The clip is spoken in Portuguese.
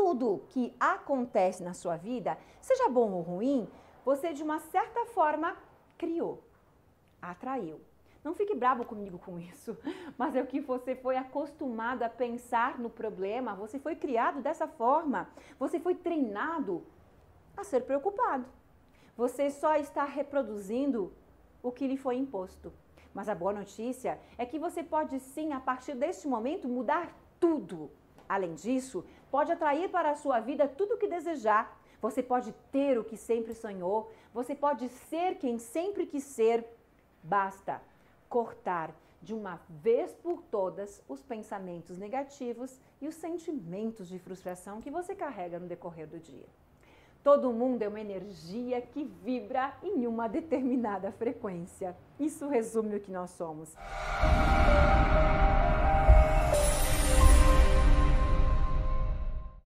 tudo que acontece na sua vida, seja bom ou ruim, você de uma certa forma criou, atraiu. Não fique bravo comigo com isso, mas é o que você foi acostumado a pensar no problema, você foi criado dessa forma, você foi treinado a ser preocupado. Você só está reproduzindo o que lhe foi imposto. Mas a boa notícia é que você pode sim, a partir deste momento, mudar tudo. Além disso, pode atrair para a sua vida tudo o que desejar. Você pode ter o que sempre sonhou, você pode ser quem sempre quis ser. Basta cortar de uma vez por todas os pensamentos negativos e os sentimentos de frustração que você carrega no decorrer do dia. Todo mundo é uma energia que vibra em uma determinada frequência. Isso resume o que nós somos.